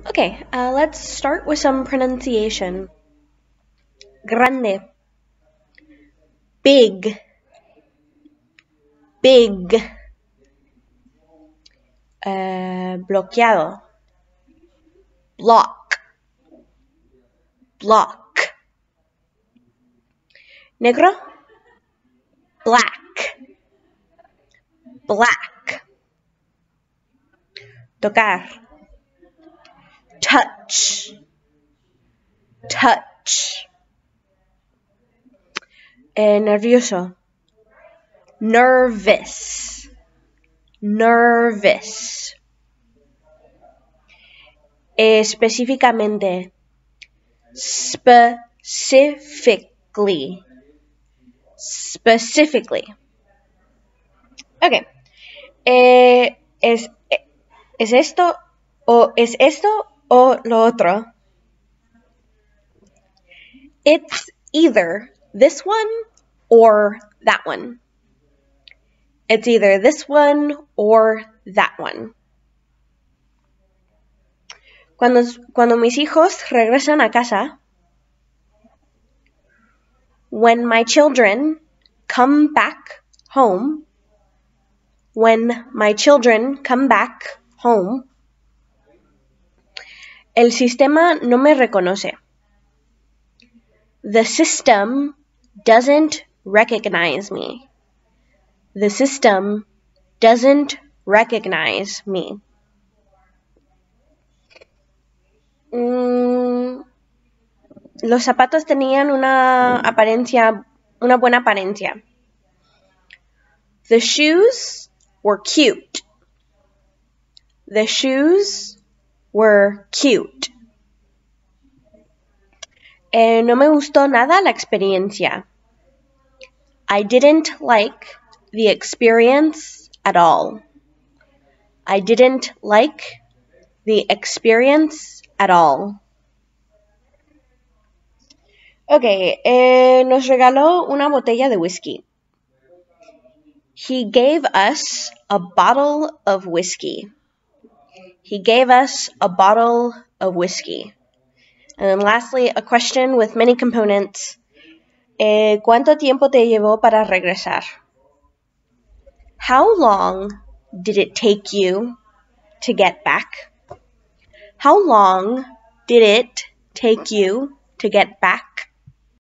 Okay, let's start with some pronunciation. Grande. Big. Big. Bloqueado. Block. Block. Negro. Black. Black. Tocar. Touch. Touch. Nervioso. Nervous. Nervous. Específicamente. Specifically. Specifically. Okay. ¿Es esto o lo otro? It's either this one or that one. It's either this one or that one. Cuando mis hijos regresan a casa, when my children come back home, when my children come back home, el sistema no me reconoce. The system doesn't recognize me. The system doesn't recognize me. Los zapatos tenían una buena apariencia. The shoes were cute. The shoes were cute. No me gustó nada la experiencia. I didn't like the experience at all. I didn't like the experience at all. Okay, nos regaló una botella de whiskey. He gave us a bottle of whiskey. He gave us a bottle of whiskey. And then lastly, a question with many components. ¿Cuánto tiempo te llevó para regresar? How long did it take you to get back? How long did it take you to get back?